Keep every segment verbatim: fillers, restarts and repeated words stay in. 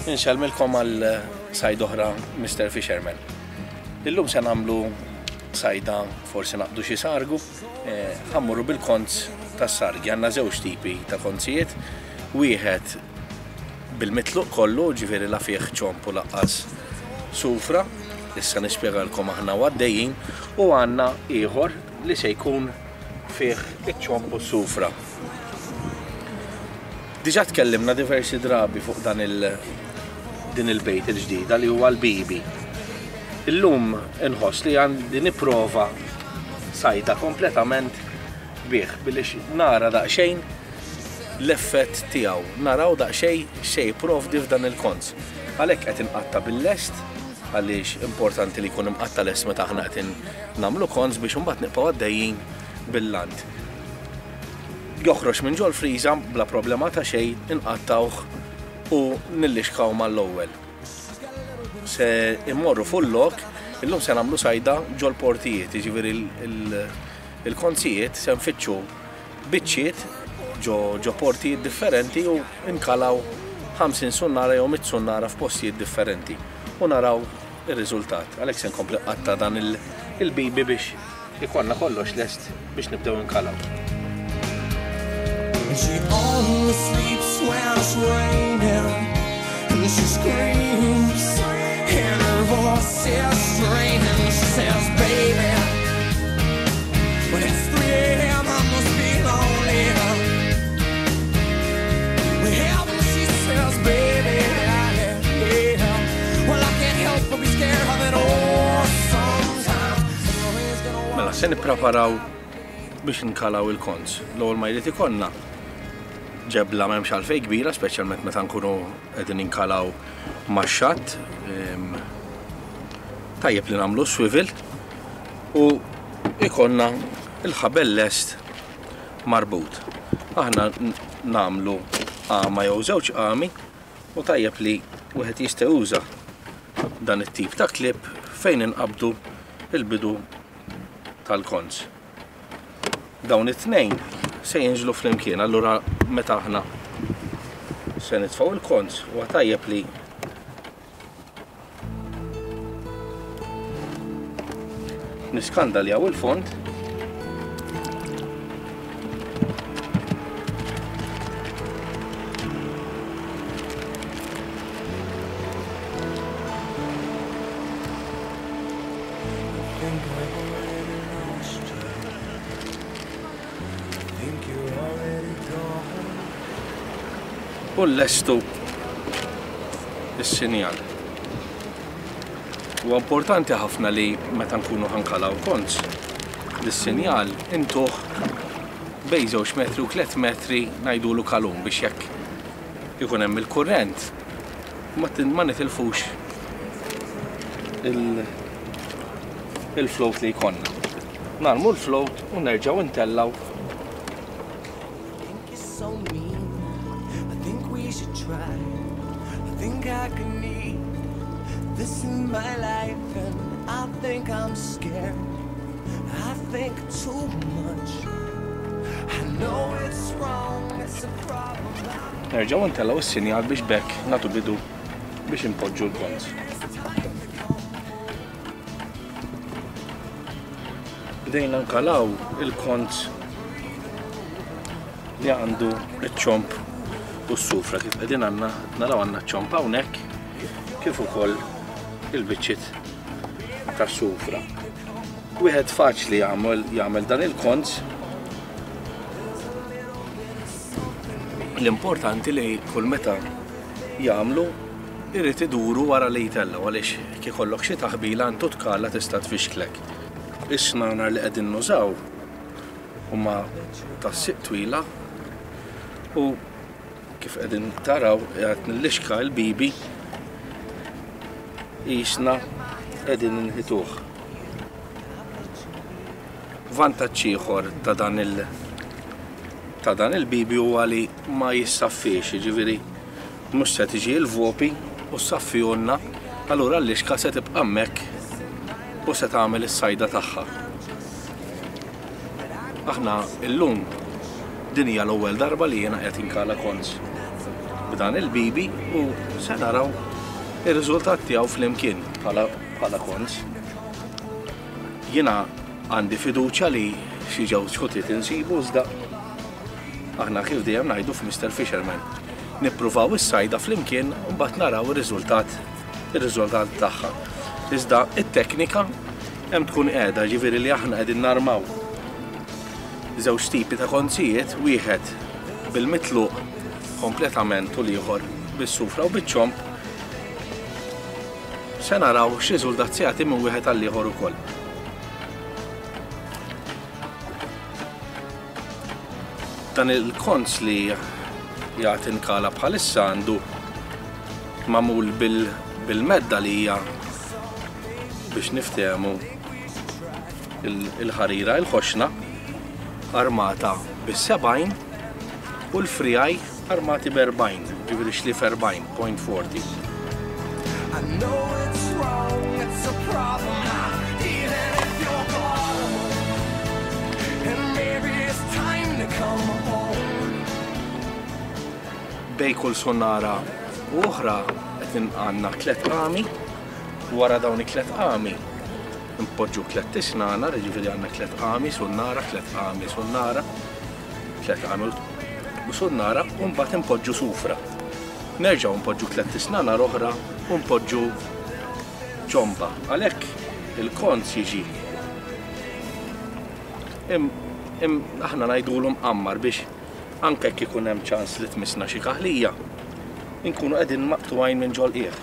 Inxelmilkom għal sajd oħra mister Fisherman. Illum se nagħmlu sajda forsi naqdu xi sargu, ħammurru bil-konz tas-sargi. Għandna żewġ tipi ta' konzijiet, wieħed bil-mitluq kollu, ġifieri la fih ċomp u laqqas sufra, issa nispjegalkom aħna għaddejjin, u għandna ieħor li se jkun fih iċ-ċomp u sufra. Diġà tkellimna diversi drabi fuq dan il- din il-bejt il-ġdida li huwa l-bibi. Illum inħoss li għandi nipprova sajda kompletament bih billi nara daqsxejn l-effett tiegħu, naraw daqsxejn se jipprovdi f'dan il-konz. Għalhekk qed inqatta bil-lest għaliex importanti li jkun imqatta lest meta aħna qed nagħmlu konz biex imbagħad nibqgħu għaddejjin bil-lant. Joħroġ minn ġol friża bla problema ta' xejn inqattawh u nillixkaw mal-ewwel. Se immorru fuq lok, illum se nagħmlu sajda ġol portijiet, jiġifieri il-konzijiet se nfittxu biċċiet ġo portijiet differenti u nkalaw ħamsin sunnara jew mitt sunnara f'postijiet differenti u naraw ir-riżultat. Għalhekk se nkompli qatta dan il-bibi biex ikollna kollox lest biex nibdew nkalaw. She only sleeps when it's raining, and she screams, and her voice is straining. She says, baby, when it's three a m I must be lonely. Well, she says, baby, yeah, yeah. Well, I can't help but be scared of it all sometimes. Mela, se nippreparaw biex nkalaw il-konz. L-ewwel ma jrid ikollna ġebla m'hemmx għalfejn kbira, speċjalment meta nkunu qegħdin inkalaw max-xatt. Tajjeb li nagħmlu swivel u ikollna il-ħabel lest marbut. Aħna nagħmlu qama jew żewġ qami u tajjeb li wieħed jista' juża dan it-tip ta' klipp fejn inqabdu il-bidu tal-konz. Dawn it-tnejn se jinġlu flimkien, allura meta aħna se nitfgħu il-konz huwa tajjeb li niskandaljaw il-fond u l-lestu is-sinjal. Huwa importanti ħafna li meta nkunu ħankalaw konz l-sinjal intuħ bejn żewġ metri u tliet metri ngħidulu kalum biex jekk ikun hemm il-kurrent ma nitilfux il-float li jkollna. Nagħmlu l-float u nerġgħu ntellgħu. I think I can need this in my life, and I think I'm scared. I think too much. I know it's wrong, it's a problem. Nerġgħu ntellgħu is-sinjal biex bekk nagħtu bidu biex impoġġu l-konz. Bdejna nkalaw il-konz li għandu iċ-ċomp u s-sufra kif qegħdin għandna naraw għandna ċ-ċomp hawnhekk kif ukoll il-biċċiet tas-sufra. Wieħed faċli jagħmel jagħmel dan il-konz. L-importanti li kull meta jagħmlu irid iduru wara li jtellgħu għaliex kif ikollok xi taħbila intu tkala tista' tfixklek. Is-snanar li qegħdin nużaw huma tas-siq twila u kif qegħdin taraw qed nillixka l-bibi qisna qegħdin inħituh. Vantaġġ ieħor ta' dan il ta' dan il-bibi huwa li ma jissaffiex, jiġifieri mhux se tiġi l-vopi u ssaffihulna, allura l-lixka se tibqa' hemmhekk u se tagħmel is-sajda tagħha. Aħna llum din hija l-ewwel darba li jiena qed inkala konz b'dan il-bibi u se naraw ir-riżultat tiegħu flimkien bħala bħala kons. Jiena għandi fiduċja li xi ġewġ ħutiet insibu iżda aħna kif dejjem ngħidu f'Mister Fisherman. Nippruvaw is-sajda flimkien u mbagħad naraw ir-riżultat ir-riżultat tagħha. Iżda it-teknika hemm tkun qiegħda ġifieri li aħna qegħdin narmaw żewġ tipi ta' konzijiet, wieħed bil-mitluq kompletament u l-ieħor bis-sufra u biċ-ċomp. Se naraw x'riżultat se jagħti minn wieħed għal ieħor ukoll. Dan il-konz li jagħti nkala bħalissa għandu magħmul bil-medda li hija biex niftehmu il-ħarira il-ħoxna armata bis-sebgħin u l-frijaj armati b'erbgħin, ġifieri xlif erbgħin point forty. I know it's wrong, it's a problem, even if you're gone. And maybe it's time to come home. Bej kull sonnara u oħra qed għandna tliet qami, wara dawn it-tliet qami npoġġu tliet tisnana, jiġifieri għandna tliet qami sunnara, tliet qami sunnara, tliet qami u sunnara u mbagħad inpoġġu sufra. Nerġgħu npoġġu tliet tisnana oħra u npoġġu ċompa. Għalhekk il-konz jiġi aħna ngħidulhom qammar biex anke jekk ikun hemm ċans li tmissna xi kaħlija inkunu qegħdin maqtuwajn minn ġol qiegħ.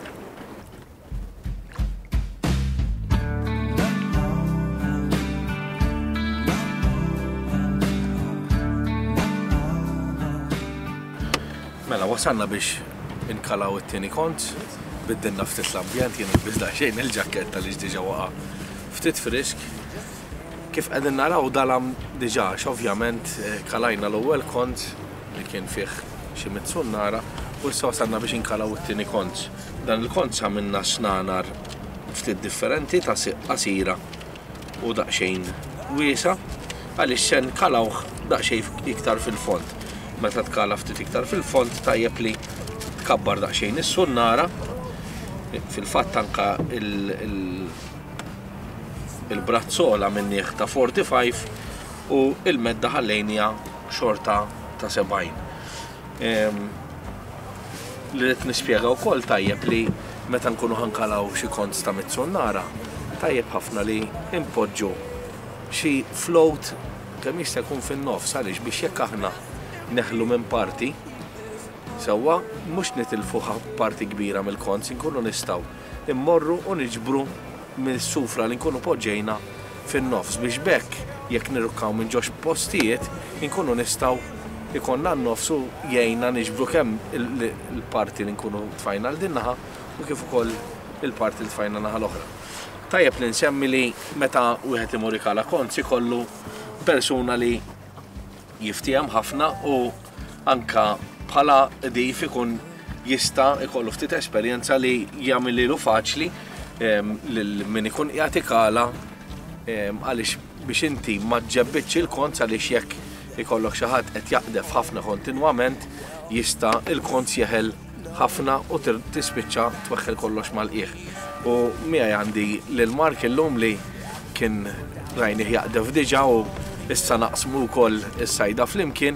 Mela wasalna biex inkalaw it-tieni konz, biddilna ftit l-ambjent, jien nilbis daqsxejn il-ġaketta li diġà waqa' ftit frisk. Kif qegħdin naraw dalam diġà ovvjament kalajna l-ewwel konz li kien fih xi mit sunnara u issa wasalna biex inkalaw it-tieni konz. Dan il-konz għamilna snanar ftit differenti ta' qasira u daqsxejn wiesa għaliex se nkalawh daqsxejn iktar fil-fond. Meta tkala ftit iktar fil-fond tajjeb li tkabbar daqsxejn is-sunnara. Fil-fatt anke il-brazzola minnieh ta' forty-five u il-medda ħallejnija xorta ta' sebgħin. Li qed nispjega wkoll tajjeb li meta nkunu ħankalaw xi konz ta' mit-sunnara, tajjeb ħafna li impoġġu xi float kemm jista' jkun fin-nofs għaliex biex jekk aħna neħlu minn parti sewwa mhux nitilfu parti kbira mill-konz inkunu nistgħu immorru u niġbru mis-sufra li nkunu poġġejna fin-nofs biex bekk jekk nirukkaw minn ġox postijiet inkunu nistgħu ikonna n-nofs u jgħinna niġbru kemm il-parti li nkunu tfajna l din naħa u kif ukoll il-parti li tfajna naħa l-oħra. Tajjeb li nsemmi li meta wieħed imur ikala konz ikollu persuna li jiftijem ħafna u anka bħala dif ikun jista' ikollu ftit esperjenza li jagħmel lilu faċli min ikun qiegħed ikala għaliex biex inti ma tġebbitx il-konz għaliex jekk ikollok xi ħadd qed jaqdef ħafna kontinwament jista' il-konz jeħel ħafna u tispiċċa tweħħel kollox mal-qiegħ. U miegħi għandi lil Mark illum li kien rajnih jaqdef diġà u issa naqsmu wkoll is-sajda flimkien.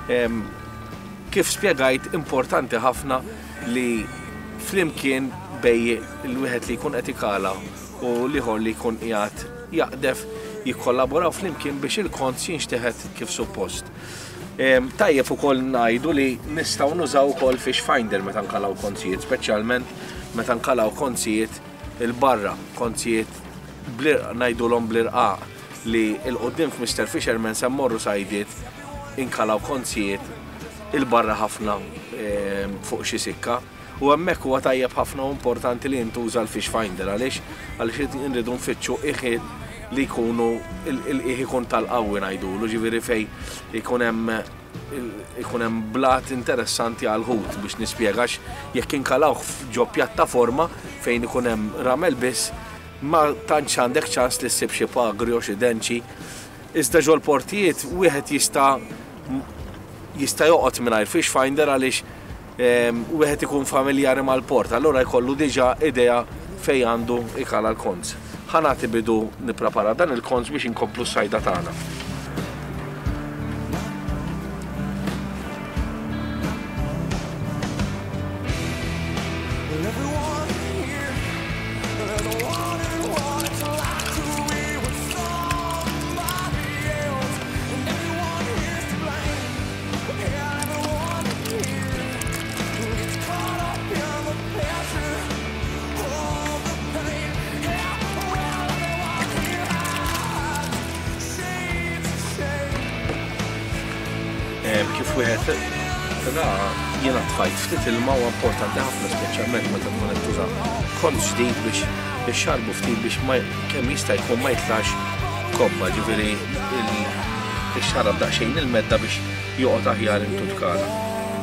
Kif spjegajt importanti ħafna li flimkien bej il-wieħed li jkun qed ikala u l-ieħor li jkun qiegħed jaqdef jikkollaboraw flimkien biex il-konz jinxteħed kif suppost. Tajjeb ukoll ngħidu li nistgħu nużaw ukoll fish finder meta nkalaw konzijiet, speċjalment meta nkalaw konzijiet il-barra, konzijiet ngħidulhom bl-irqaq li il-qoddim f'Mister Fisherman se mmorru sajdiet inkalaw konzijiet il-barra ħafna fuq xi sikka u hemmhekk huwa tajjeb ħafna u importanti li jintuża l-fish finder għaliex għaliex inridu nfittxu qiegħ li jkunu il-qiegħ ikun tal-qawwi ngħidulu, ġifieri fejn ikun hemm ikun hemm blat interessanti għal ħut biex nispjegax jekk inkalawh ġo pjattaforma fejn ikun hemm ramel biss ma tantx għandek ċans li ssib xi pagri u xi denċi. Iżda ġol portijiet wieħed jista' jista' joqgħod mingħajr fish finder għaliex wieħed ikun familjari mal-port, allura jkollu diġà idea fejn għandu ikala l-konz. Ħanati bidu nipprepara dan il-konz biex inkomplu s-sajda tagħna. Kif wieħed ra jiena tfajt ftit ilma huwa importanti ħafna speċjalment meta tkun qed tuża kont ġdid biex ixxarbu ftit biex kemm jista' jkun ma jitlax kobba, ġifieri ixxarab daqsxejn il-medda biex joqgħod aħjar intu tkala.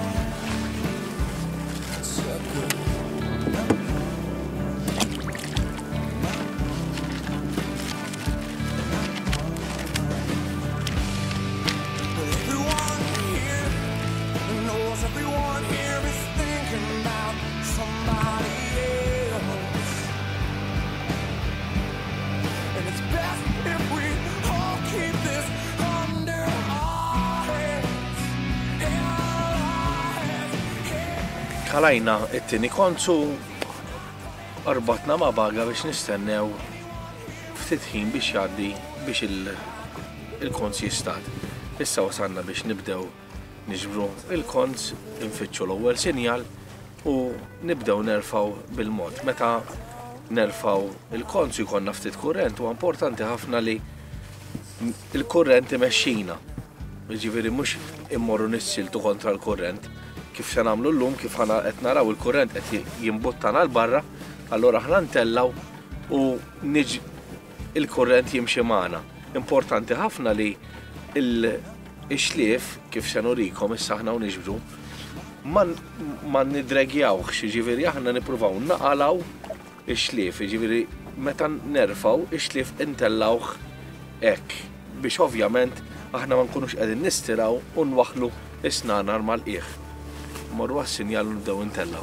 Kalajna it-tieni konzu arbatna ma' baga biex nistennew ftit ħin biex jgħaddi biex il-konz jistad. Issa wasanna biex nibdew niġbru il-konz, infittxu l-ewwel sinjal u nibdew nerfaw bil-mod. Meta nerfaw il-konz jkollna ftit kurrent huwa importanti ħafna li il-kurrent imexxina. Jiġifieri mhux immorru nissiltu kontra l-kurrent. Kif se nagħmlu llum, kif ħana qed naraw il-kurrent qed jimbuttana l barra, allura ħna ntellaw u niġ il-kurrent jimxi magħna. Importanti ħafna li l-ixlief kif se nurikom issa ħna u niġbru ma nidregjawx, jiġifieri aħna nippruvaw naqalaw ix-xlief, jiġifieri meta nerfaw ix-xlief intellawh hekk biex ovvjament aħna ma nkunux qegħdin nistiraw u nwaħħlu is-snanar mal-qiegħ. Morru għas-sinjal u nibdew intellaw.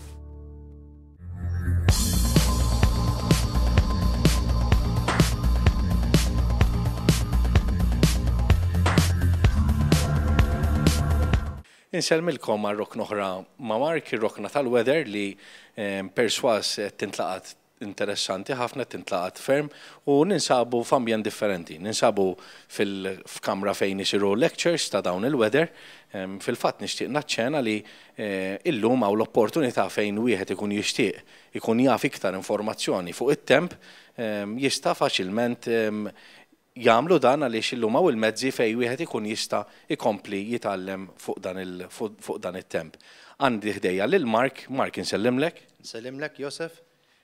Insellmilkom għal rokna oħra ma' Mark, ir-rokna tal-weather li perswas tintlaqat interessanti ħafna, tintlaqat ferm u ninsabu f'ambjent differenti. Ninsabu fil-kamra fejn isiru lectures ta' dawn il-weather. Fil-fatt nixtieq naċċena li illum hawn l-opportunità fejn wieħed ikun jixtieq ikun jaf iktar informazzjoni fuq it-temp jista' faċilment jagħmlu dan għaliex illum hawn il-mezzi fejn wieħed ikun jista' ikompli jitgħallem fuq dan it-temp. Għandi ħdejja lil Mark, Mark insellimlek. Insellimlek, Josef.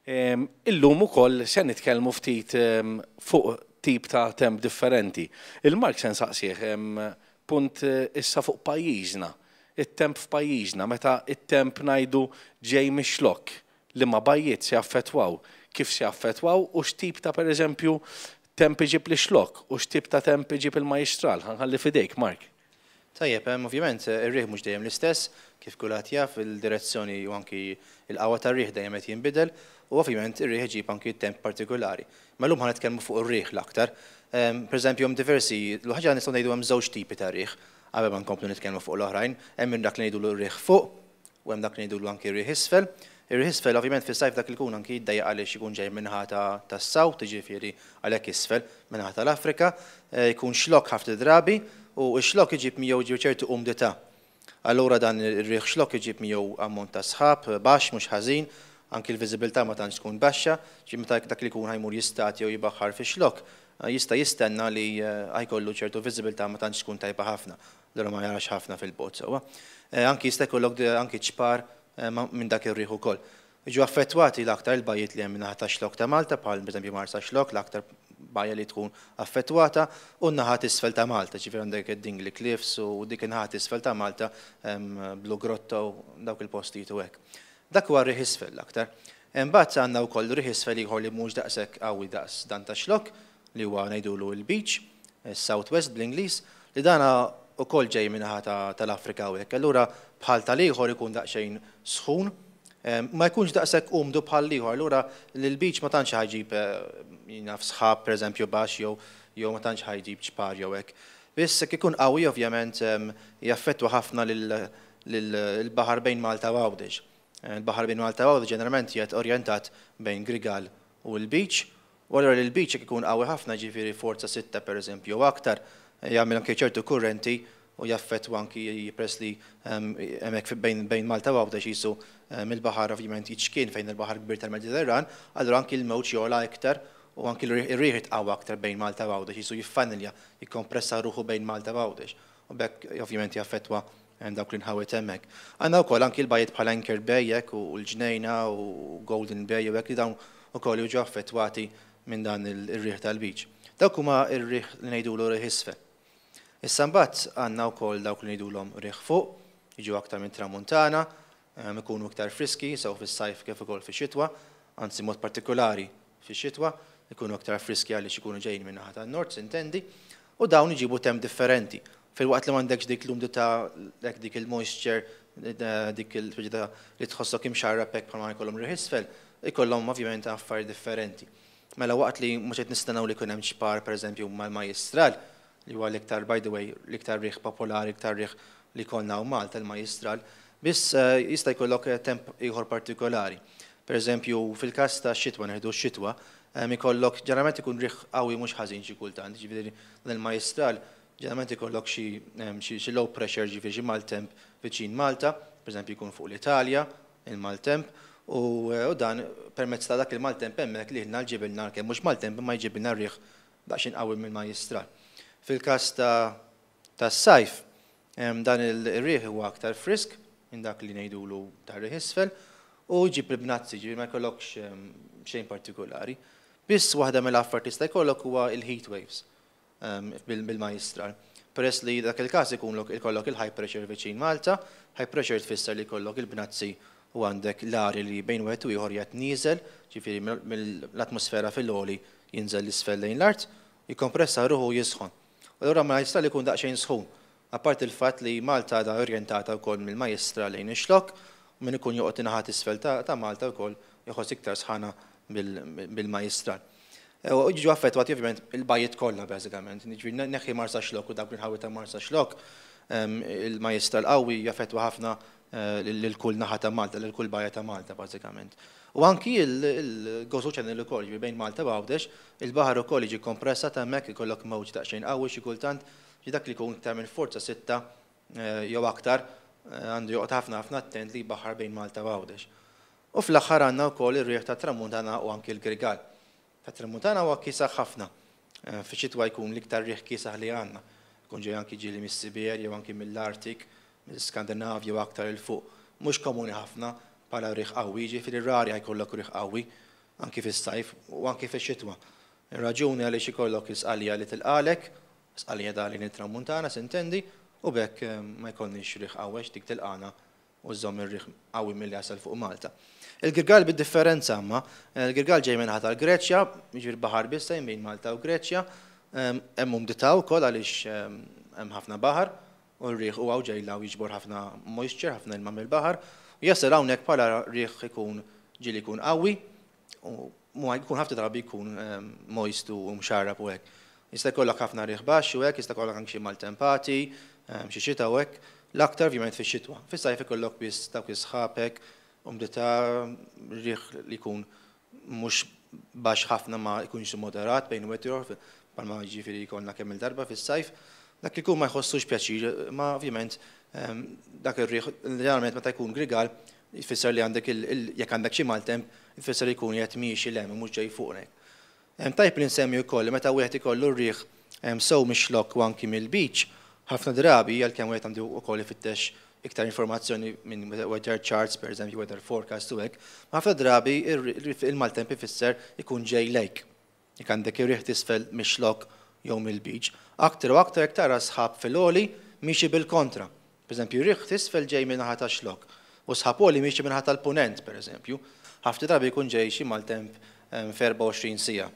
Illum ukoll se nitkellmu ftit fuq tip ta' temp differenti. Il-Mark se nsaqsih punt issa fuq pajjiżna, it-temp f'pajjiżna, meta it-temp ngħidu ġej mix-xlokk li ma bajjiet se jaffettwaw, kif se jaffettwaw u x'tip ta' pereżempju temp iġib li xlokk u x'tip ta' temp iġib il-majstral. Ħanħalli fidejk, Mark. Tajjeb, ovvjament ir-riħ mhux dejjem l-istess, kif kulħadd jaf il-direzzjoni u anki il-qawwa tar-riħ dejjem qed jinbidel u ovvjament ir-riħ iġib anki temp partikolari. Mallum ħa nitkellmu fuq ir-riħ l-aktar. Pereżempju hemm diversi, l-ħaġa nistgħu ngħidu hemm żewġ tipi ta' riħ, qabel ma nkomplu nitkellmu fuq l-oħrajn, hemm dak li ngħidulu r-riħ fuq u hemm dak li ngħidulu anki r-riħ isfel. Ir-riħ isfel ovvjament fis-sajf dak li jkun anki jiddejjaq għaliex ikun ġej minħa tas-sawt, jiġifieri għalhekk isfel minħa tal-Afrika, jkun xlokk ħafna drabi u x-xlokk iġib miegħu ġiew ċertu umdità. Allura dan ir-riħ xlokk iġib miegħu ammont ta' sħab baxx mhux ħażin, anki l-viżibilità ma tantx tkun baxxa, ġi meta dak li jkun ħajmur jistat jew jibaħħar fix-xlokk, jista' jistenna li ħajkollu ċertu viżibilità ma tantx tkun tajba ħafna, allura ma jarax ħafna fil-bogħod sewwa. Anki jista' jkollok anki ċpar minn dak ir-riħ ukoll. Jiġu affettwati l-aktar il-bajjiet li hemm naħa tax-xlokk ta' Malta, bħal pereżempju Marsa Xlokk, l-aktar bajja li tkun affettwata, u n-naħa isfel ta' Malta, ġifier għandek id-Dingley Cliffs u dik in-naħa isfel ta' Malta, Blue Grotto u dawk il-postijiet u hekk. Dak huwa r-riħ isfel l-aktar. Imbagħad għandna wkoll riħ isfel ieħor li mhux daqshekk qawwi daqs dan ta' xlokk li huwa ngħidulu l-beach, is-South West bl-Ingliż, li dana ukoll ġej min-naħa tal-Afrika u hekk. Allura bħal tal-ieħor ikun daqsxejn sħun, ma jkunx daqshekk umdu bħal ieħor, allura l-beach ma tantx ħajġib naf sħab pereżempju baxx jew jew ma tantx ħajġib ċpar jew hekk. Biss jekk ikun qawwi ovvjament jaffettwa ħafna lill-baħar bejn Malta u Għawdex. Il-baħar bejn Malta u Għawdex ġeneralment qiegħed orjentat bejn Grigal u l-beach, u allura l-beach jekk ikun qawwi ħafna ġifieri forza sitta pereżempju u aktar jagħmel anke ċertu kurrenti u jaffettwa anki jipress li hemmhekk bejn Malta u Għawdex jisu mill-baħar ovvjament jiċkien fejn il-baħar kbir tal-Mediterran, allura anki l-mewġ jogħla iktar u anki l-riħ itqawwa aktar bejn Malta u Għawdex, jisu jiffanilja, jikkompressa ruħu bejn Malta u Għawdex. U bekk ovvjament jaffettwa dawk li nħawet hemmhekk. Għandna wkoll anki l-bajiet bħal Anchor Bay u l-Ġnejna u Golden Bay u hekk li dawn ukoll jiġu affettwati minn dan ir-riħ tal-beach. Dawk huma r-riħ li ngħidulu riħ isfel. Issa mbagħad għandna wkoll dawk li ngħidulhom riħ fuq, jiġu aktar minn tramuntana, ikunu iktar friski, sew fis-sajf kif ukoll fix-xitwa, anzi mod partikolari fix-xitwa, ikunu aktar friski għaliex ikunu ġejjin minn naħa tan-nord, sintendi, u dawn iġibu temm differenti. Fil-waqt li m'għandekx dik l-umdità dik il-moisture, dik il-ġida li tħossok imxarrab hekk bħalma jkollhom riħ isfel, ikollhom ovvjament affarijiet differenti. Mela waqt li mhux qed nistennew li jkun hemm ċpar pereżempju mal-Majistral, li huwa l-iktar by the way, l-iktar riħ popolari, l-iktar riħ li konna u Malta l-Majistral, biss jista' jkollok temp ieħor partikolari. Pereżempju fil-każ ta' xitwa neħdu x-xitwa, ikollok ġeneralment ikun riħ qawwi mhux ħażin xi kultant, ġifieri l-Majistral ġeneralment ikollok xi low pressure ġifieri xi maltemp viċin Malta, pereżempju jkun fuq l-Italja, il-maltemp, u dan permezz ta' dak il-maltemp hemmhekk li ħna ġibilna kemm mhux maltemp imma jġibilna riħ daqsxejn qawwi mill-Majistral. Fil-każ tas-sajf dan il-riħ huwa aktar frisk minn dak li ngħidulu ta' riħ isfel u jġib il-bnazzi, ġifieri ma jkollokx xejn partikolari. Biss waħda mill-affarijiet tista' jkollok huwa il-heat waves bil-Majistral. Peress li dak il-każ ikollok il-high pressure viċin Malta, high pressure tfisser li jkollok il-bnazzi u għandek l-arja li bejn wieħed u ieħor qed nieżel, ġifieri mill-atmosfera fil-għoli jinżel l-isfel lejn l-art, jikkompressa ruħu jisħon. Allura Majistral ikun daqsxejn sħun. Apart il-fatt li Malta da orjentata wkoll mill-Majistral lejn ix-xlokk, u min ikun joqgħod inaħat isfel ta' Malta wkoll joħoss iktar sħana bil-Majistral. U jiġu affettwati ovvjament il-bajiet kollha bażikament. Jiġifieri neħħi Marsa Xlokk u dak li nħawwi ta' Marsa Xlokk, il-Majistral qawwi jaffettwa ħafna lil-kull naħa ta' Malta, lil-kull bajja ta' Malta bażikament. U anki il-Gosu Channel ukoll ġifieri bejn Malta u Għawdex, il-baħar ukoll jiġi kompressa ta' hemmhekk ikollok mewġ daqsxejn qawwi xi kultant dak li jkun iktar minn forza sitta jew aktar għandu joqgħod ħafna ħafna attent li jbaħħar bejn Malta u Għawdex. U fl-aħħar għandna wkoll ir-riħ tat-Tramuntana u anki l-Grigal. Tat-Tramuntana huwa kiesaħ ħafna. Fix-xitwa jkun l-iktar riħ kiesaħ li għandna. Jkun ġej anki ġieli mis-Siberja jew anki mill-Artik, mill-Skandinavja u aktar il fuq. Mhux komuni ħafna bħala riħ qawwi, ġifieri rari jkollok riħ qawwi anki fis-sajf u anki fix-xitwa. Ir-raġuni għaliex ikollok is-qalja li tilqalek, is-qalja dalin it-Tramuntana sintendi, u bekk ma jkollniex riħ qawwex dik tilqana u żomm ir-riħ qawwi milli jasal fuq Malta. Il-Grigal bid-differenza imma, il-Grigal ġej minn ħadd l-Greċja, jiġifieri baħar biss bejn Malta u Greċja, hemm umdità wkoll għaliex hemm ħafna baħar u r-riħ huwa ġejla u jiġbor ħafna moisture, ħafna ilma mill-baħar, u jasal hawnhekk bħala riħ ikun ġieli jkun qawwi u jkun ħafna drabi jkun moist u mxarrab u hekk. Jista' jkollok ħafna riħ baxx u hekk, jista' jkollok anke xi maltempati, xi xita u hekk, l-aktar ovvjament fix-xitwa. Fis-sajf ikollok biss dawk is-sħabek, umdità riħ li jkun mhux baxx ħafna ma jkunx moderat bejn wieħed ieħor bħalma jiġifieri jkollna kemm il-darba fis-sajf. Dak li jkun ma jħossux pjaċir, ma ovvjament dak ir-riħ ġeneralment meta jkun Grigal jfisser li għandek jekk għandek xi maltemp, jfisser li jkun qed miexi lemm mhux ġej fuqnek. Tajb li nsemmi wkoll meta wieħed ikollu r-riħ sew mix-xlokk u anki mill-beach, ħafna drabi għalkemm wieħed għandu wkoll ifittex iktar informazzjoni minn weather charts, per eżempju weather forecast u hekk, ħafna drabi il-maltemp ifisser ikun ġej lejk. Jekk għandek ir-riħ tisfel mix-xlokk jew mill-beach, aktar u aktar jekk tara sħab fil-għoli miexi bil-kontra. Pereżempju riħ tisfel ġej minn naħa tax-xlokk u sħab għoli miexi minn naħa tal-punent, pereżempju, ħafna drabi jkun ġej xi maltemp f'erba' u għoxrin siegħa.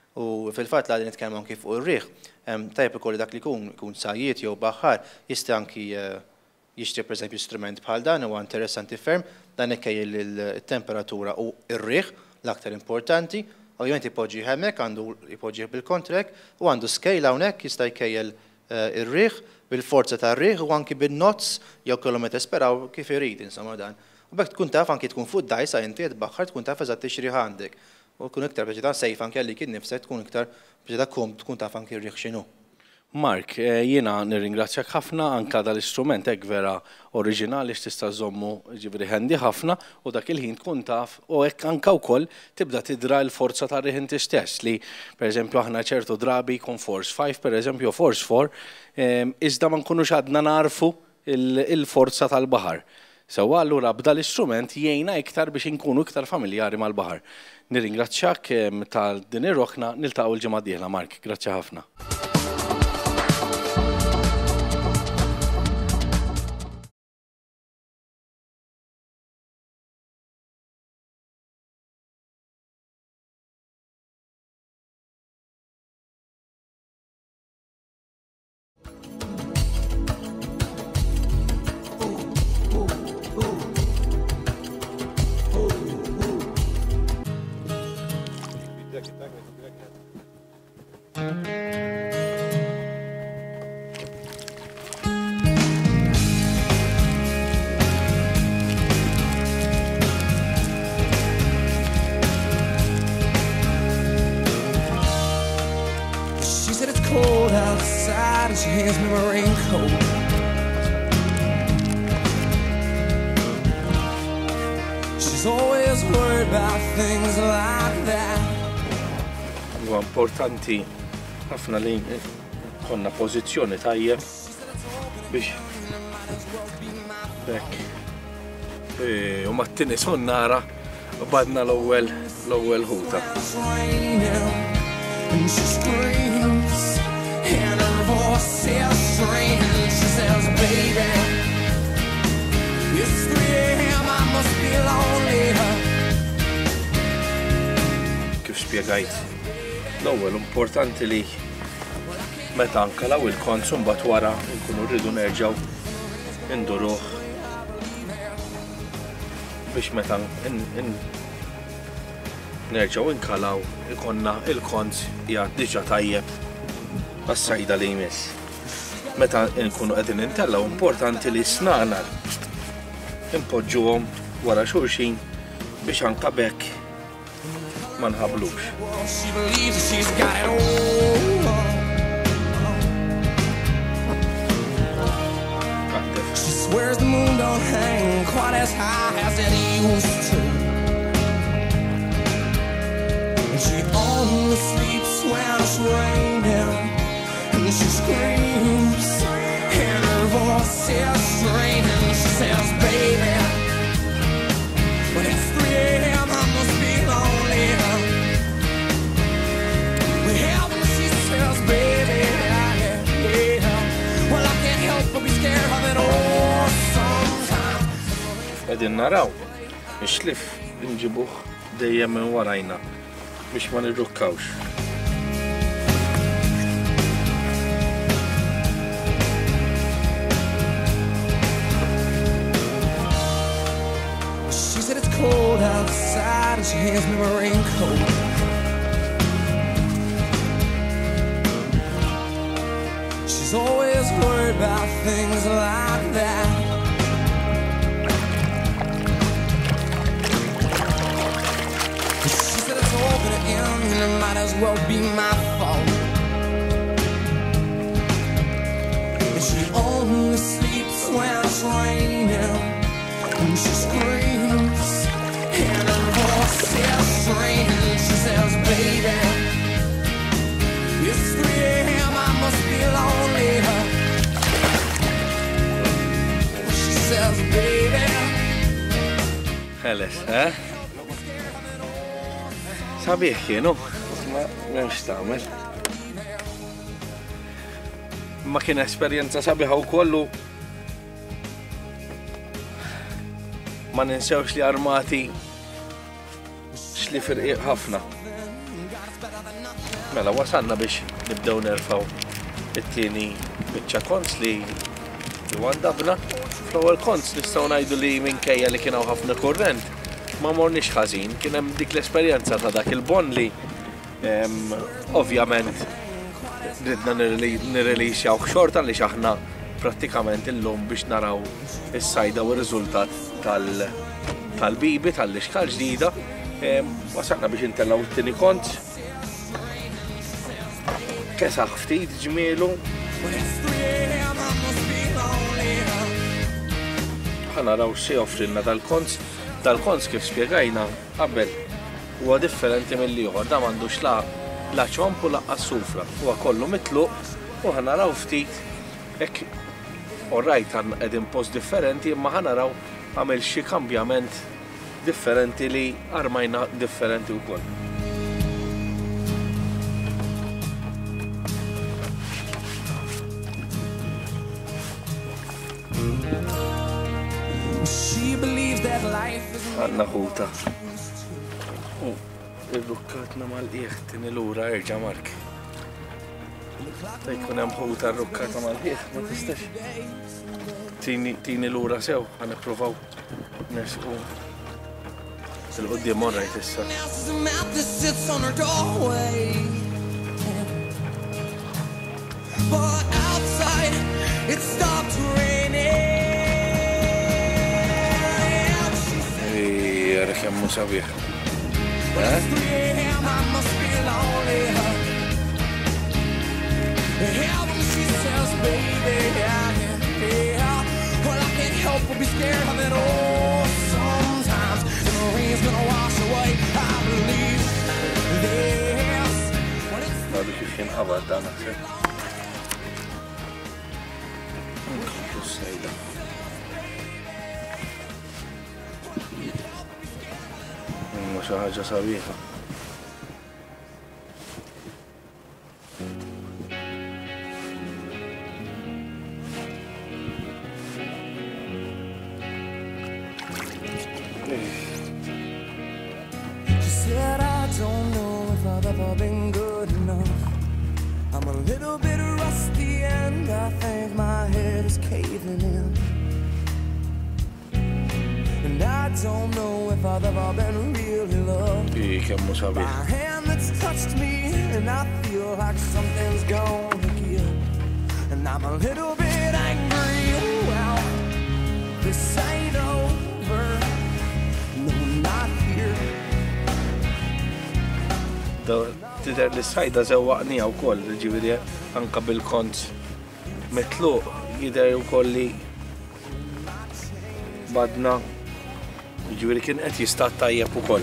U fil-fatt li nitkellmu anki fuq ir-riħ, tajb ikolli dak li jkun ikun sajjiet jew baħħar jista' anki jixtri pereżempju strument bħal dan huwa interessanti ferm, dan ikkejjel il-temperatura u r-riħ l-aktar importanti, ovvjament ipoġġi hemmhekk għandu ipoġġih bil-kontrek u għandu scale hawnhekk jista' jkejjel ir-riħ bil-forza tar-riħ u anki bin-nozz jew kilometri speraw kif irid insomma dan. U bekk tkun taf anki tkun fuq dajsa inti tbaħħar tkun taf eżatt ix-riħ għandek. U tkun iktar biex sejf anke għalik innifsek tkun iktar biex kom tkun taf anki r-riħ x'inhu. Mark, jiena nirringrazzjak ħafna anka dal-istrument hekk vera oriġinali x'tista' żommu ġifieri ħendi ħafna u dak il-ħin tkun taf u hekk anke wkoll tibda tidra l-forza tar-riħ inti stess li pereżempju aħna ċertu drabi jkun force five pereżempju force four iżda ma nkunux għadna narfu il-forza tal-baħar. Sewwa allura b'da l-istrument jgħinna iktar biex inkunu iktar familjari mal-baħar. Nirringrazzjak tal din ir-roħna niltaqgħu l-ġimgħa d-dieħla Mark, grazzi ħafna. Cold outside and she hands me my raincoat. She's always worried about things like that. Huwa importanti ħafna li konna pożizzjoni tajjeb biex bekk u mat-tieni sonnara badna l-ewwel l-ewwel ħuta. And she screams, and her voice is strange. She says, baby, it's three A M, I must be lonely. Kif spjegajt, l-ewwel importanti li meta nkalaw il-konsum bat wara nkunu rridu nerġgħu induruh biex meta nerġgħu nkalaw ikonna il-kont jgħad diġà tajjeb għas-sajda li jmiss. Meta nkunu qegħdin intellaw importanti li snaqna impoġġuhom wara xulxin biex anke bekk ma nħablux. She believes that she's got it all. She swears the moon don't hang quite as high as it used to. She only sleeps when it's raining, and she screams, and her voice is straining. She says, baby, when it's three A M, I must be lonely. Well, she says, baby, yeah, yeah. Well, I can't help but be scared of it all sometimes. Qegħdin naraw, ix-xlif inġibuh dejjem minn warajna biex ma nirrukkawx. She said it's cold outside and she hands me my raincoat. She's always worried about things like that. And it might as well be my fault. And she only sleeps when it's raining, and she screams, and her voice is strange. She says, baby, it's three A M, I must be lonely. She says, baby. Ħeles, eh? Sabiħ kienu, ma m'hemmx tagħmel. Ma kien esperjenza sabiħa wkollu ma ninsewx li armati xli firqiq ħafna. Mela wasalna biex nibdew nerfgħu it-tieni biċċa kons li Għandabna, fl-ewwel kont nistgħu ngħidu li minkejja li kien hawn ħafna kurrent, ma morniex ħażin, kien hemm dik l-esperjenza ta' dak il-bon li ovvjament ridna nirreleasjaw xorta li aħna prattikament illum biex naraw is-sajda u r-riżultat tal-bibi tal-ixkal ġdida. Wasalna biex intellaw it-tieni kont. Kesaħ ftit ġmielu. Ħanaraw xi offrilna dal-kont. Dal-kont kif spjegajna qabel huwa differenti mill-ieħor, da m'għandux la la ċomp u laqqas sufra. Huwa kollu mitluq u ħanaraw ftit hekk orrajt għandna qegħdin post differenti imma ħanaraw għamel xi kambjament differenti li armajna differenti wkoll. Għanna ħuta. U il-rukkatna mal-qiegħ tini lura erġa' Mark. Ta' jkun hemm ħuta r-rukkata mal-qiegħ ma tistax. Tini lura sew, għan ippruvaw nesqu il-qudiem morrajt issa. Jara kemm hu sabiħ. Help will be scared of it all. Sometimes the rain's gonna wash away. I believe this. Għadu kif kien ħabar dan naħseb. Nkomplu s-sejda. Imma xi ħaġa sabiħa. Been good enough. I'm a little bit rusty and I think my head is caving in. And I don't know if I've ever been really loved by a hand that's touched me, and I feel like something's gonna give. And I'm a little bit angry. Well, this ain't over. No, not here. Tidher li s-sajda zewwaqnija wkoll, ġifieri anke bil-kont mitluq jidher ukoll li badna ġifieri kien qed jista' tajjeb ukoll.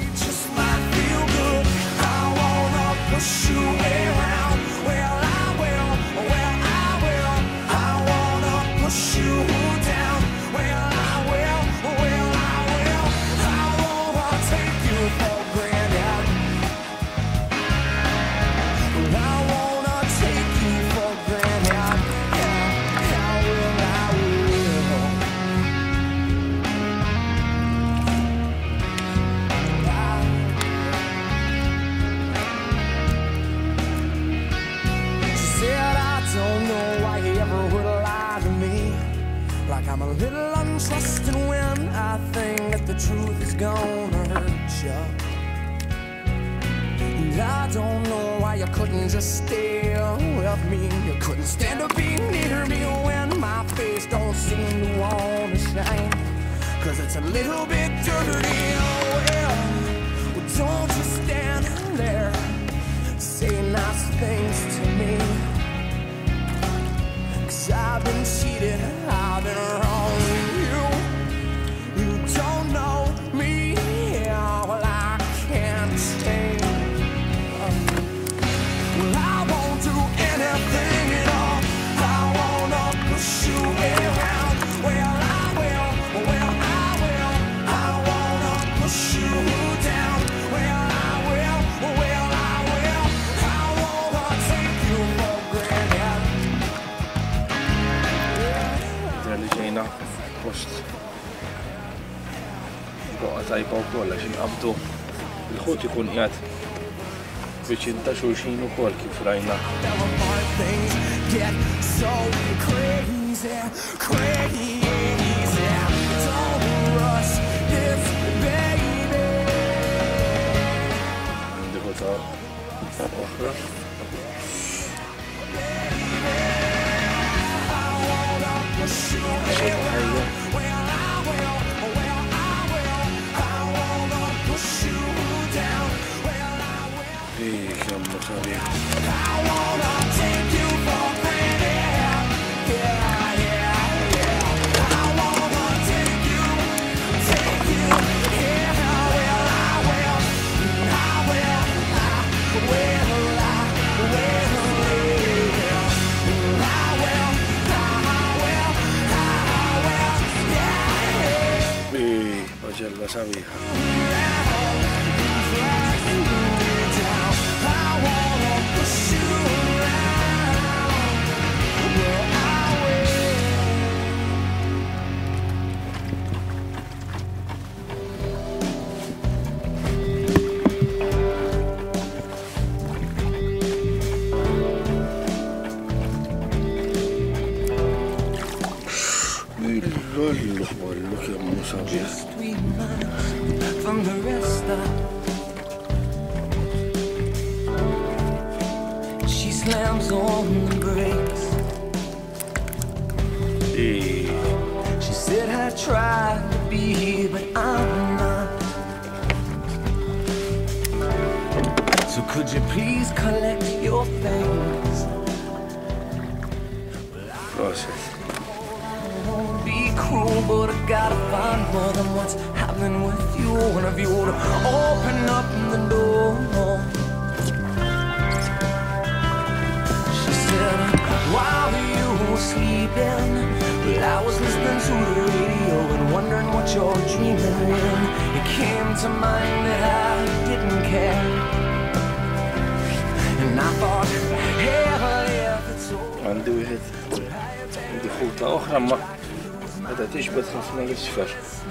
I'm a little untrusting when I think that the truth is gonna hurt you. And I don't know why you couldn't just stay with me. You couldn't stand to be near me when my face don't seem to wanna shine. Cause it's a little bit dirty, oh well. Well, don't just stand there, say nice things to me. Cause I've been cheated, I've been wrong with you. You don't know me, yeah, well I can't stay. Well I won't do anything at all. I wanna push you around. Well I will, well I will. I wanna push you down. Well I will, well I will. I wanna take you for granted. Li ġejna post boqa tajba wkoll għax inqabdu il-ħut ikun qiegħed biex jinta' xulxin ukoll kif rajna. easy, crazy. Don't rush this, baby. عندي قطعة أخرى. إيه كم مصاري. إيه أجل بسويها. Look at Musabir. From the rest of she slams on the brakes. Hey. She said I tried to be, but I'm not. So could you please collect your things? Process. Be cruel, but I gotta find more than what's happening with you. One of you to open up the door. She said, while you were sleeping, well, I was listening to the radio and wondering what you're dreaming when it came to mind that I didn't care. And I thought, hell, if it's over. عندي واحد عندي خوطة أخرى ما هذا تشبه ħafna l-isfer.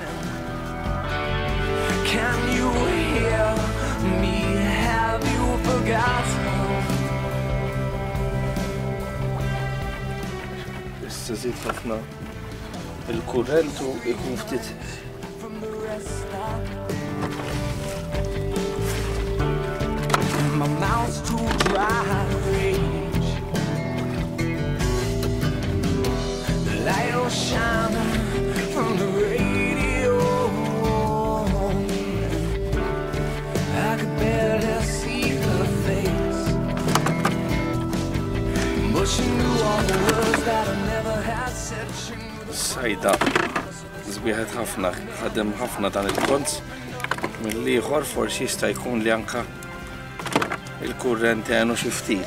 Can you hear me? Have you forgotten? Issa żied ħafna il-kurrent u jkun ftit From the rest of my mouth's too dry to rage. The light will shine from the radio. I could barely see her face, but she knew all the words that I never had said. She knew the sajda żbieħet ħafna, ħadem ħafna dan il-kont mill-ieħor forsi jista' jkun li anka il-kurrent għenu xi ftit.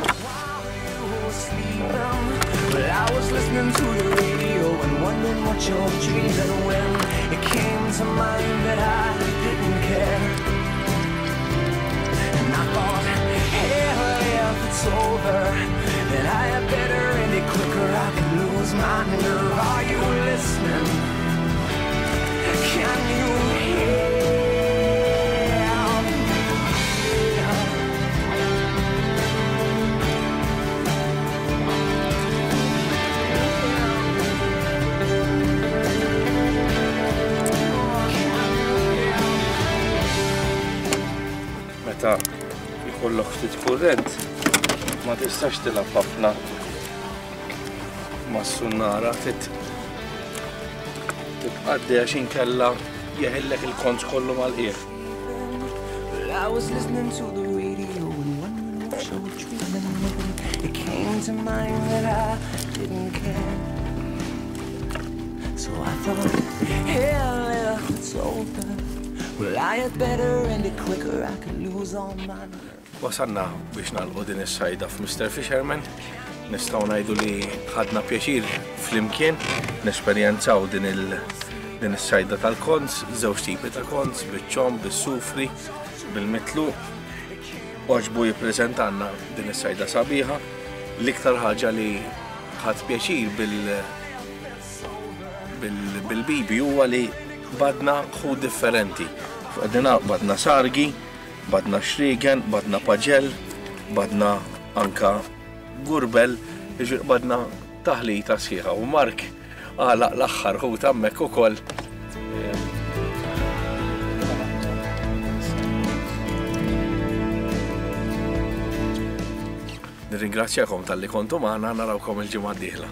But I was listening to the radio and wondering what you're dreaming when it came to mind that I didn't care. And I thought, hell, if it's over, then I had better end it quicker. I could lose my nerve. Are you listening? Can you hear? Meta jkollok ftit kurrent ma tistax tilab ħafna mas-sunnara tit tibqaddi għax inkella jeħillek il-kont kollu mal-qiegħ. I was listening to the radio and wondering what you were dreaming when it came to mind that I didn't care. So I thought, hell, if it's over, well, I had better end it quicker. I could lose all my nerve. Wasanna biex nagħlqu din is-sajda f'Mister Fisherman. Nistgħu ngħidu li ħadna pjaċir flimkien nesperjenzaw din il- din is-sajda tal-konz, żewġ tipi ta' konz, biċ-ċomb, bis-sufri, bil-mitlu. Oġbu jippreżentanna din is-sajda sabiħa. L-iktar ħaġa li ħadd pjaċir bil- bil- bil-bibi huwa li badna ħud differenti. Għadina badna sargi, badna xrigen, badna paġel, badna anka gurbel, badna taħlita sħiħa u Mark għalaq l-aħħar ħut hemmhekk ukoll. Nirringrazzjakom tal-li kontu magħna, narawkom il-ġimgħa d-dieħla.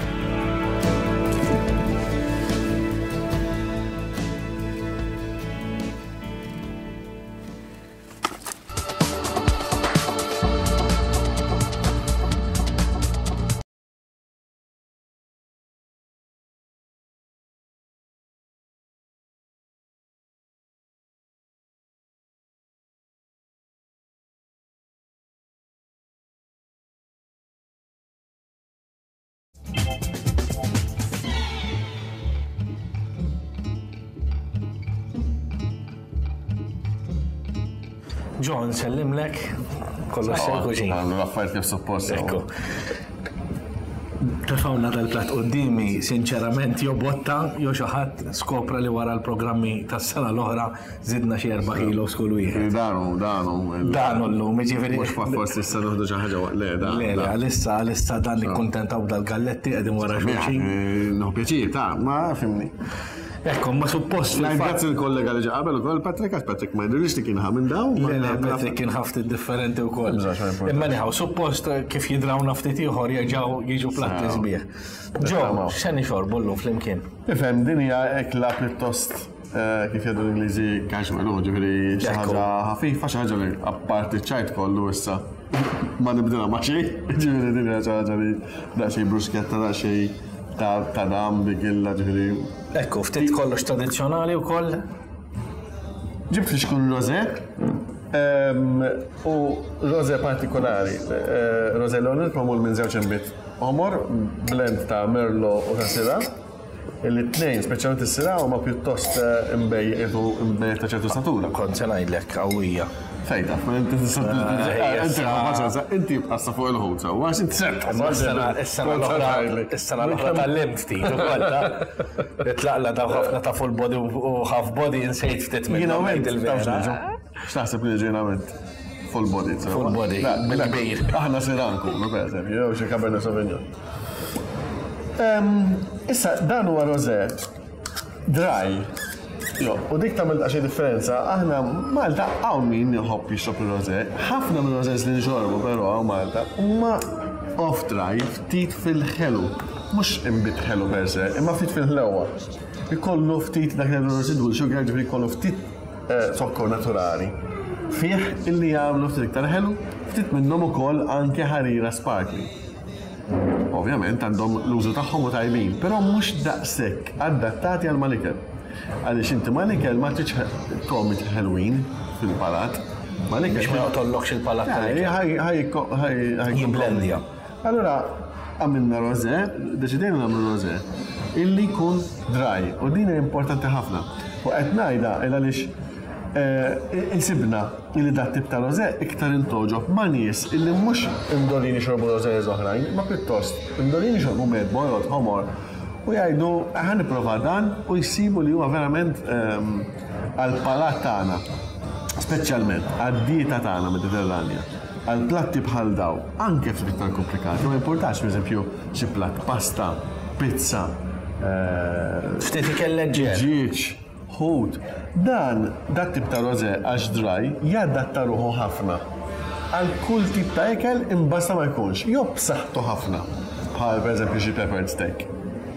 John, sellimlek, kollox sejku ġin. L-affarijiet kif suppost. Ekku. Tafawna dal-plat qoddimi, sinċerament, jo botta, jo xi ħadd skopra li wara l-programmi tas-sena l-oħra żidna xi erba' kilos kull wieħed. Danu, danu. Danu llum, jiġifieri. Mhux forsi issa noħdu xi ħaġa le, da. Le, le, għalissa għalissa dan li kuntentaw dal-galletti qegħdin wara xulxin. No, pjaċir, ta' ma fimni. Ekku, ma suppost. Grazzi l-kollega li ġaqabel ukoll Patrick, għax Patrick ma jidrilix li kien ħamin daw. Le, le, Patrick kien ħafti differenti wkoll. Imma nieħu suppost kif jidrawna ftit ieħor jerġgħu jiġu platti sbieħ. Ġo, x'għan ixorbu llum flimkien? Ifhem, din hija ekla pjuttost kif jgħidu l-Ingliżi casual, ġifieri xi ħaġa ħafifa, xi ħaġa li apparti ċajt kollu issa ma nibdilha ma' xejn, ġifieri din hija xi ħaġa li daqsxejn brusketta daqsxejn ta' dam bigilla ġifieri. Ekku, ftit kollox tradizzjonali wkoll? Ġibt li xkun rosé u rosé partikolari. Rosé Leonard mamul minn żewġ inbit omor, blend ta' Merlo u ta' Syrah. Il-tnejn, speċjalment is-Syrah huma pjuttost imbejjed ta' ċertu statura. Kont se ngħidlek qawwija. Fejda, ma inti inti bqassa fuq il-ħut, għax inti sert. Is-sena l-oħra tal-lim ftit ukoll itlaqla ta' ħafna ta' full body u half body insejt ftit minn il-vera. X'taħseb li ġenament full body. Full body, bil-kbir. Aħna Siranku, per eżempju, jew xi Cabernet Sauvignon. Issa, dan huwa rosé dry. Jo, u dik tagħmel xi differenza, aħna Malta hawn min jħobb jixrob il-rosé, ħafna minn rosés li nxorbu però hawn Malta huma off dry ftit fil-ħelu, mhux imbit ħelu per se, imma ftit fil-ħlewa. Ikollu ftit dak il-residual sugar ġifieri jkollu ftit sokkor naturali. Fih illi jagħmlu ftit iktar ħelu, ftit minnhom ukoll anke ħarira sparkling. Ovvjament għandhom l-użu tagħhom u tajbin, però mhux daqshekk adattati għal malikel. Għaliex inti malikel ma tiġ komit ħelwin fil-palat. Malikel biex ma joqtollokx il-palat tal-ikel. Jimblendja. Allura għamilna rosé, deċidejna nagħmlu rosé illi jkun dry u din hija importanti ħafna. U qed ngħidha għaliex insibna illi dat tip ta' rosé iktar intoġob ma' nies illi mhux imdolin jixorbu rosé oħrajn, ma pjuttost imdolin jixorbu med bojrot ħomor. U jgħidu, ħan nipprova dan u jsibu li huwa verament għal-palat tagħna, speċjalment għad-dieta tagħna Mediterranja, għal-platti bħal daw, anke ftit iktar komplikati, ma importax pereżempju xi platt pasta, pizza, ftit ikel leġġer. ġieġ, ħut. Dan dat tip ta' rosé għax dry jadatta ruħu ħafna. Għal kull tip ta' ikel imbasta ma jkunx, jew b'saħħtu ħafna, bħal pereżempju xi peppered steak.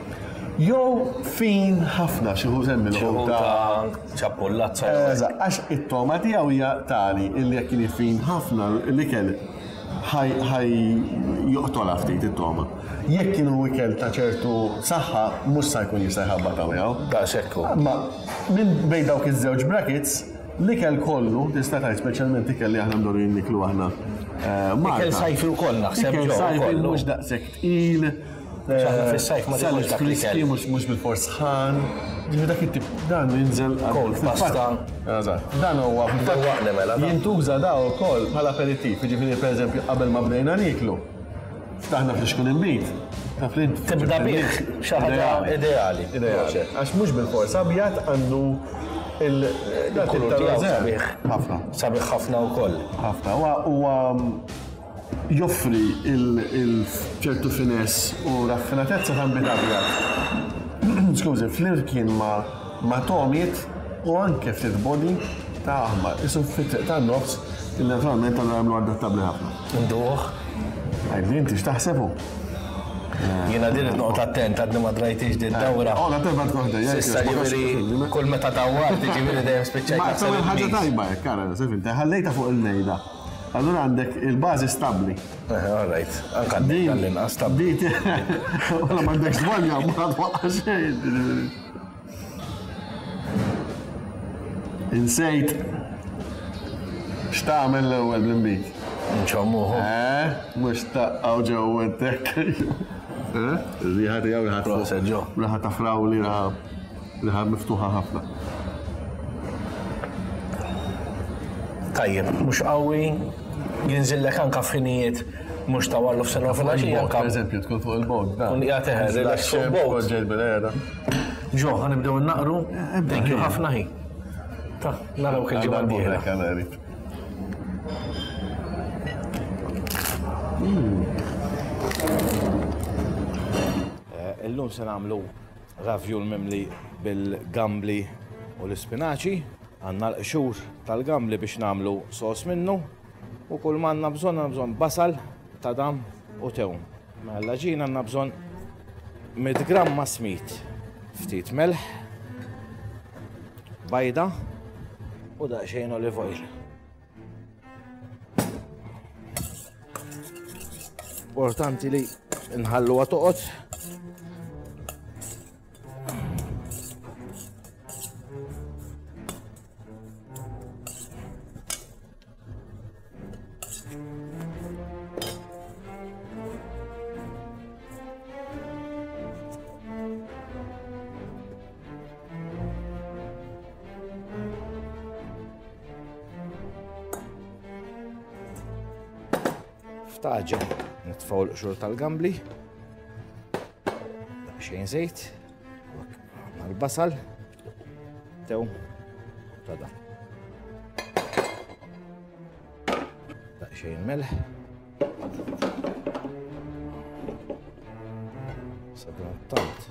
Jow fin ħafna xi ħut hemm il-ħuta ċapollazza. Għax it-tomati hija tali illi jekk kien fin ħafna l-ikel ħaj joqtola ftit it-toma. Jekk kienu ikel ta' ċertu saħħa mhux se jkun jista' jħabbat hawn. Da xekku. Ma minn bejn dawk iż-żewġ brackets l-ikel kollu tista' tgħid speċjalment ikel li aħna mdorrin niklu aħna Malta. Ikel sajfi wkoll naħseb ġew. Ikel sajfi mhux daqshekk tqil. Fis-sajf ma tkunx dak l-ikel. Mhux bil-fors ħan. Ġifi dak it-tip dan jinżel kol pasta. Dan huwa jintuża daw ukoll bħala aperittiv. Jiġifieri pereżempju qabel ma bdejna niklu. Ftaħna fl-xkun imbit. Tibda bih xi ħaġa ideali. Ideali. Għax mhux bil-fors abjad għandu il-kulur sabiħ. Ħafna. Sabiħ ħafna wkoll. Ħafna. Huwa joffri il-ċertu finess u raffinatezza ta' mbit abjad. Skużi, flimkien ma' tomiet u anke ftit body ta' aħmar. Isu fit ta' nofs il-naturalment għanna għamlu adattabli ħafna. Nduħ. Għajdi, inti xtaħsebu? Jena din it-noqt attent, għadni ma drajtix din dawra. Oh, la tempa tkoħda, Sissa ġiviri, kull meta dawar, ġiviri dajem speċajt. Ma' t-samil ħagġa tajba, kara, sefil, ħallejta fuq il-nejda. Allura għandek il-bazi stabli. All right, anka għallin stabli. Diti, għalla m'għandek żbalja, ma twaqqa xejn. Insejt, x'tagħmel l-ewwel bl-imbik? Nċommuħu. Eh, mux taqqaw ġew entek. Riħat jaw riħat Proset, ġo. riħat afraw li riħat miftuħa ħafna. Tajjeb, mux qawwi, jinżillek anka f'ħinijiet mux tawallu f'sena fil-għaxija. Per eżempju, tkun fuq il-bord. Kun jgħateħer, relax fuq il-bord. Ġejt bil-għeda. Ġo, għanibdew naqru, thank you ħafna ħi. Ta' naraw kħil ġimgħa d-dieħla. Illum se nagħmlu ravjul mimli bil-gambli u l-ispinaċi. Għandna l-qxur tal-gambli biex nagħmlu sos minnu u kull ma għandna bżonn għandna bżonn basal, tadam u tewm. Mela ġin għandna bżonn mid gramma smit, ftit melħ, bajda u daqsxejn olive oil. Importanti li nħalluha toqgħod. F'taġa nitfgħu l-qxur tal-gambli, daqsxejn żejt, l-basal, tew, tada. Daqsxejn melħ. Sabna tant.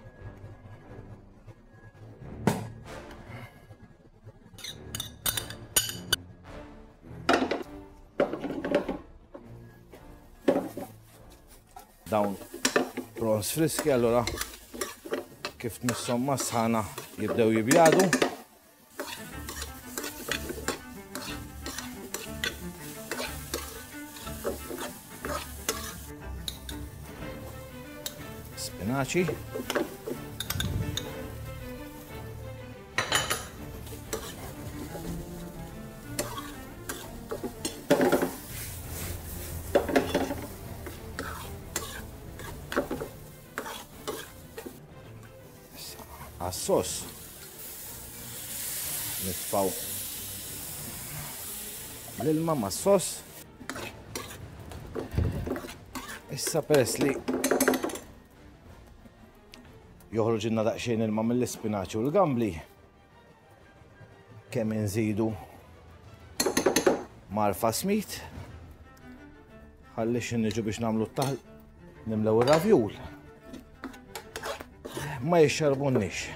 Dawn prawns friski, allora kif tmissom massħana jibdew jibjadu. Spinaci. Għas-sos nitfaw l-ilma ma' sos. Issa peress li joħroġilna daqsxejn ilma mill-ispinaċi u l-gambli, kemm inżidu marfa smit, ħalli xinniġu biex nagħmlu t-taħl nimlew ir-ravjul. Ma jixxarbunniex.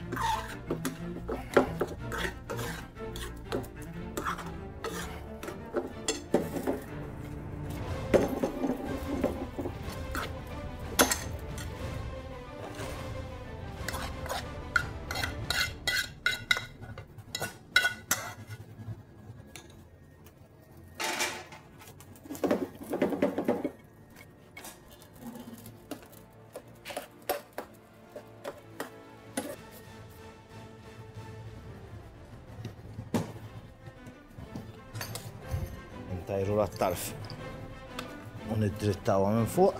Ntajru l-tarf u niddrittawa minn fuq.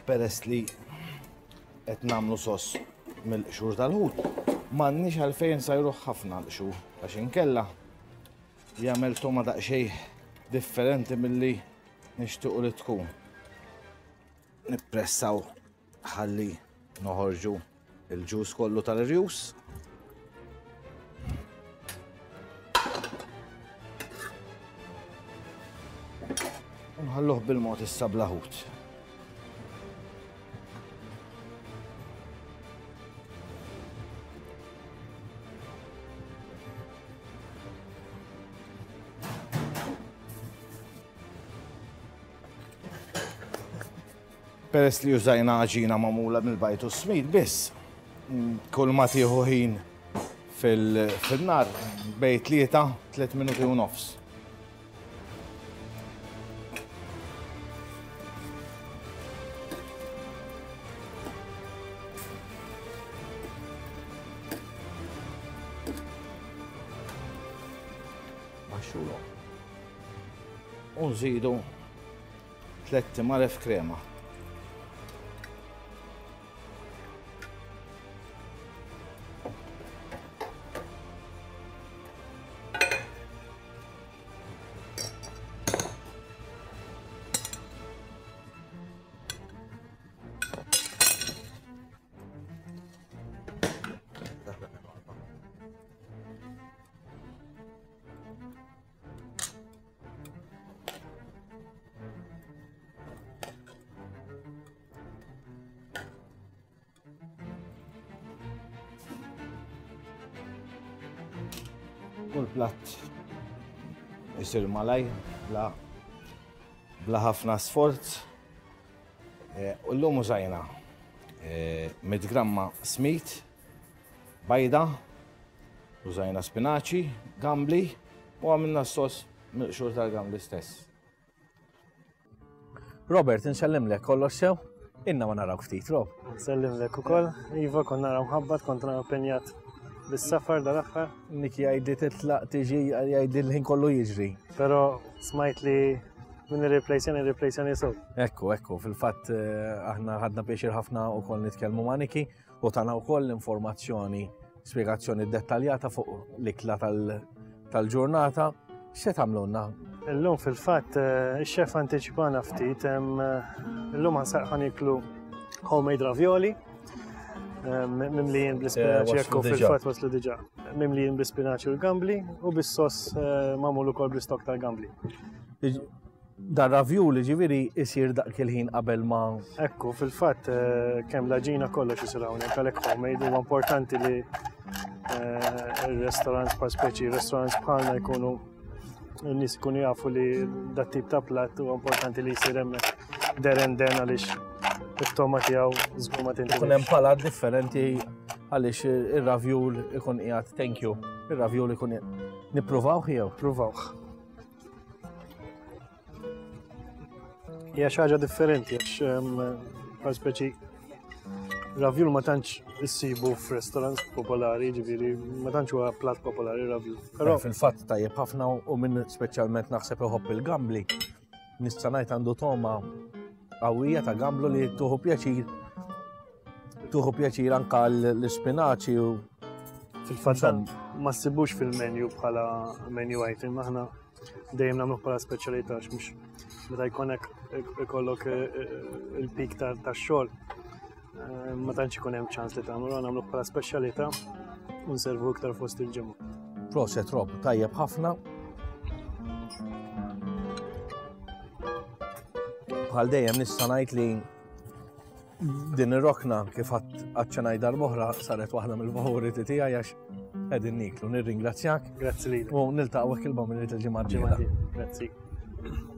peress li qed nagħmlu sos mill-qxur tal-ħut, m'għandniex għalfejn sajru ħafna l-qxur għax inkella jagħmel toma daqsxejn differenti milli nixtiequ li tkun. Nippressaw ħalli noħorġu il-ġus kollu tal-irjus. Nħalluh bil-mod issa blaħut. Peress li użajna ġina magħmula mill-bajt u smid biss, kull ma tieħu ħin fil-nar bejn tlieta, tliet minuti u nofs. Baxxulu. U nżidu tliet timaref krema. Kull platt isir malaj, bla bla ħafna sforz. U llum użajna mid gramma smit, bajda, użajna spinaċi, gambli u għamilna s-sos mill-qxur tal-gambli stess. Robert, nsellimlek kollox sew? Inna ma naraw ftit, Rob. Nsellimlek ukoll, Iva, konna naraw mħabbat, konna impenjat bis-safar dal-aħħar. Niki jgħidli titlaq tiġi jgħidli l-ħin kollu jiġri. Però smajt li minn ir-replacjoni ir-replacjoni sew. Ekku, ekku, fil-fatt aħna ħadna pjaċir ħafna wkoll nitkellmu ma' Niki u tagħna wkoll informazzjoni, spjegazzjoni dettaljata fuq l-ikla tal-ġurnata. X'se tagħmlulna? Illum fil-fatt ix-xef antiċipana ftit, illum ħan iklu homemade ravioli. Mimlijin bl-spinaċi ekku fil-fatt waslu diġà. Mimlijin bl-spinaċi u l-gambli u bis-sos magħmul ukoll bl-istok tal-gambli. Dan ravioli ġifieri jsir daqk il-ħin qabel ma. Ekku fil-fatt kemm l-aġina kollox isir hawnhekk għalhekk homemade huwa importanti li ir-restorants bħal speċi restorants bħalna jkunu n-nies ikunu jafu li dat tip ta' platt huwa importanti li jsir hemmhekk deren den għaliex it-toma tiegħu żgur ma tintilef. Ikun hemm palat differenti għaliex ir-ravjul ikun qiegħed thank you. Ir-ravjul ikun nippruvaw jew? Provawh. Hija xi ħaġa differenti għax bħal speċi ravjul ma tantx issibu f'restorants popolari, ġifieri ma tantx huwa platt popolari ravjul. Però fil-fatt tajjeb ħafna u minn speċjalment naħseb iħobb il-gambli. Nista' ngħid għandu toma qawwija ta' gamblu li tuħu pjaċir. Tuħu pjaċir anke l-ispinaċi u fil-fatt ma ssibux fil-menju bħala menu item, aħna dejjem nagħmluh bħala speċjalità għax mhux meta jkollok ikollok il-pik tax-xogħol ma tantx ikun hemm ċans li tagħmlu nagħmluh bħala speċjalità u nservu iktar fost il-ġimgħa. Proset Rob, tajjeb ħafna. Bħal dejjem nista' ngħid li din ir-rokna kif għaċċanaj darb'oħra saret waħda mill-favoriti tiegħi għax qegħdin niklu. Nirringrazzjak. Grazzi lilek. U niltaqgħu il-bom il-ġimgħa. Grazzi.